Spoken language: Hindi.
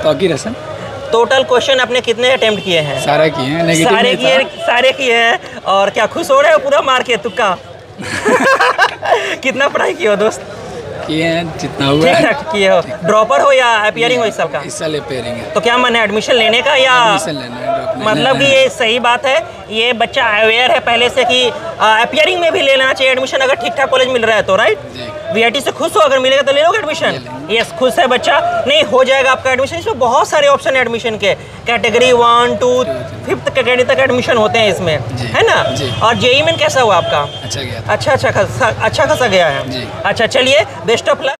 तौकीर हसन। टोटल क्वेश्चन आपने कितने अटेम्प्ट किए हैं? सारे किए हैं, नेगेटिव सारे किए हैं। और क्या खुश हो रहे हो पूरा मार के तुक्का? कितना पढ़ाई किए हो दोस्त? किए हैं जितना हुआ ठीक ठाक किए हो। ड्रॉपर हो या अपीयरिंग हो इस साल का? इस साल अपीयरिंग है। तो क्या मन है, एडमिशन लेने का या? एडमिशन लेना है, मतलब कि ये सही बात है, ये बच्चा अवेयर है पहले से कि अपीयरिंग में भी ले लेना चाहिए एडमिशन अगर ठीक ठाक कॉलेज मिल रहा है तो, राइट? वीआईटी से खुश हो, अगर मिलेगा तो ले लोगे एडमिशन? यस, खुश है बच्चा। नहीं, हो जाएगा आपका एडमिशन। इसमें बहुत सारे ऑप्शन है एडमिशन के, कैटेगरी 1 2 5th कैटेगरी तक एडमिशन होते हैं इसमें, है ना? और जेईई में कैसा हुआ आपका? अच्छा गया। अच्छा खासा गया है। अच्छा, चलिए बेस्ट ऑफ लक।